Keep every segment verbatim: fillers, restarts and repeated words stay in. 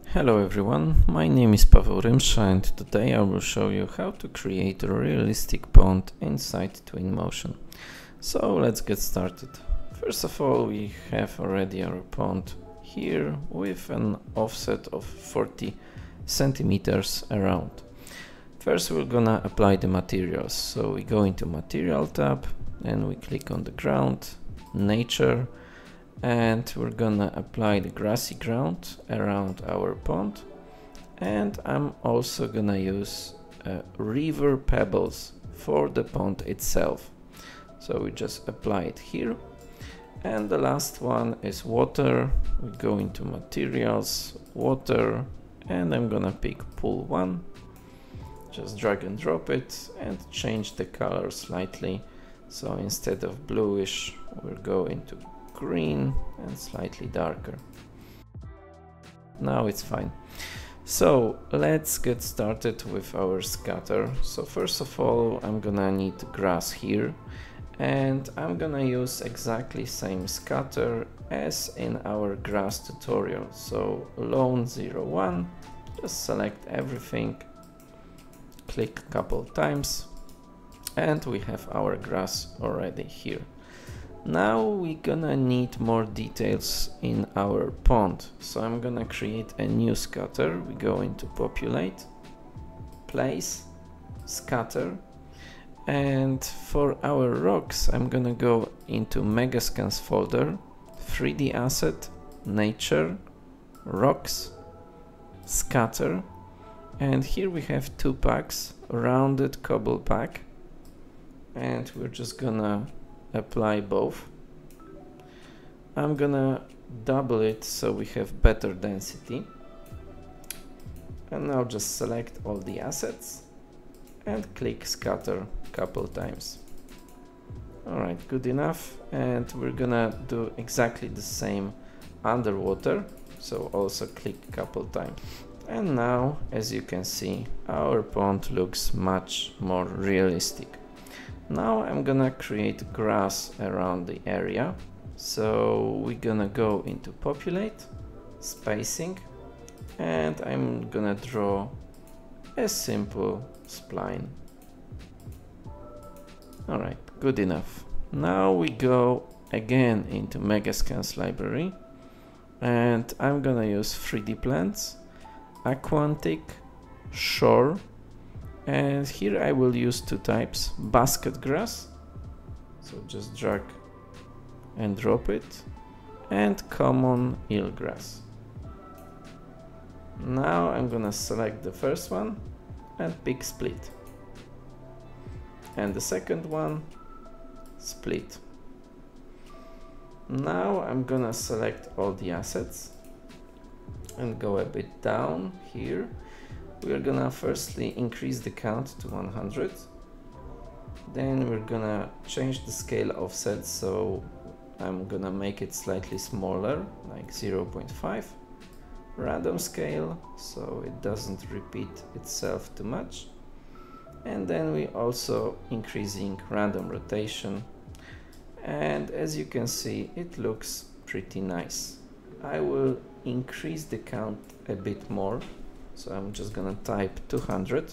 Hello everyone, my name is Paweł Rymsza and today I will show you how to create a realistic pond inside Twinmotion. So let's get started. First of all, we have already our pond here with an offset of forty centimeters around. First we're gonna apply the materials. So we go into Material tab and we click on the ground, Nature, and we're gonna apply the grassy ground around our pond, and I'm also gonna use uh, river pebbles for the pond itself. So we just apply it here. And the last one is water. We go into materials, water, and I'm gonna pick pool one. Just drag and drop it and change the color slightly. So instead of bluish, we'll go into green and slightly darker. Now it's fine. So let's get started with our scatter. So first of all, I'm gonna need grass here, and I'm gonna use exactly same scatter as in our grass tutorial. So lone zero one, just select everything, click a couple times, and we have our grass already here. Now we're gonna need more details in our pond. So I'm gonna create a new scatter. We go into Populate, Place, Scatter, and for our rocks I'm gonna go into Megascans folder, three D Asset, Nature, Rocks, Scatter, and here we have two packs, Rounded Cobble pack, and we're just gonna apply both. I'm gonna double it so we have better density, and now just select all the assets and click scatter a couple times. Alright, good enough. And we're gonna do exactly the same underwater, so also click a couple times. And now, as you can see, our pond looks much more realistic. Now I'm gonna create grass around the area. So we're gonna go into Populate, Spacing, and I'm gonna draw a simple spline. Alright, good enough. Now we go again into Megascans library, and I'm gonna use three D plants, Aquantic, Shore, and here I will use two types, basket grass, so just drag and drop it, and common eelgrass. Now I'm gonna select the first one and pick split, and the second one, split. Now I'm gonna select all the assets and go a bit down here. We're gonna firstly increase the count to one hundred, then we're gonna change the scale offset, so I'm gonna make it slightly smaller, like zero point five, random scale, so it doesn't repeat itself too much, and then we also increasing random rotation, and as you can see it looks pretty nice. I will increase the count a bit more. So I'm just gonna type two hundred,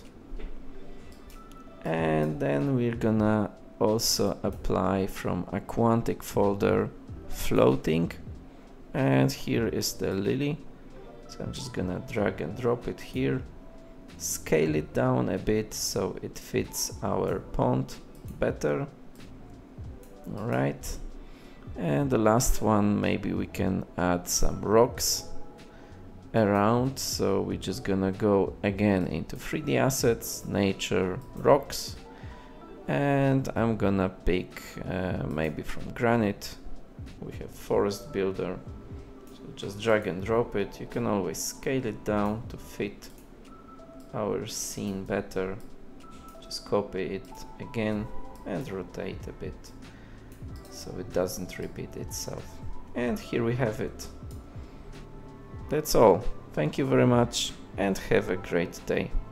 and then we're gonna also apply from Aquantic folder floating, and here is the lily, so I'm just gonna drag and drop it here, scale it down a bit so it fits our pond better. Alright, and the last one, maybe we can add some rocks around, so we're just gonna go again into three D assets, nature, rocks, and I'm gonna pick uh, maybe from granite. We have forest builder, so just drag and drop it. You can always scale it down to fit our scene better. Just copy it again and rotate a bit so it doesn't repeat itself, and here we have it. That's all. Thank you very much and have a great day.